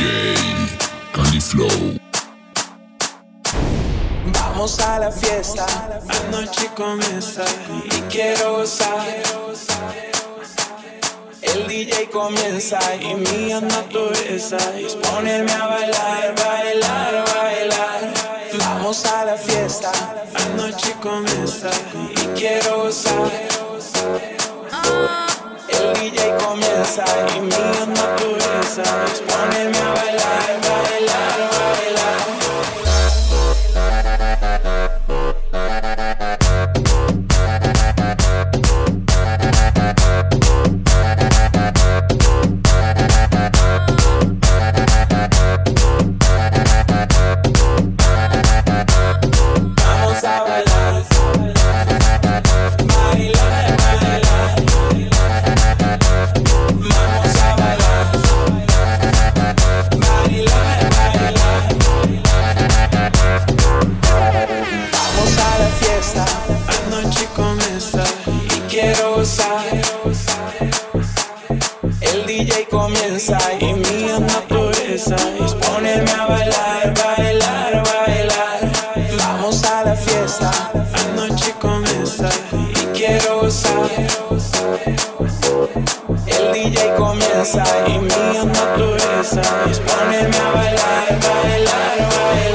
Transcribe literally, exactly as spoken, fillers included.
J Candy Flow. Vamos a la fiesta, la noche comienza y quiero gozar. El D J comienza y mi naturaleza es ponerme a bailar, bailar, bailar. Vamos a la fiesta, la noche comienza y quiero gozar. El D J comienza y mi naturaleza es ponerme a bailar, bailar, bailar. El D J comienza y mi naturaleza es ponerme a bailar, bailar, bailar. Vamos a la fiesta, la noche comienza y quiero gozar. El D J comienza y mi naturaleza es ponerme a bailar, bailar, bailar.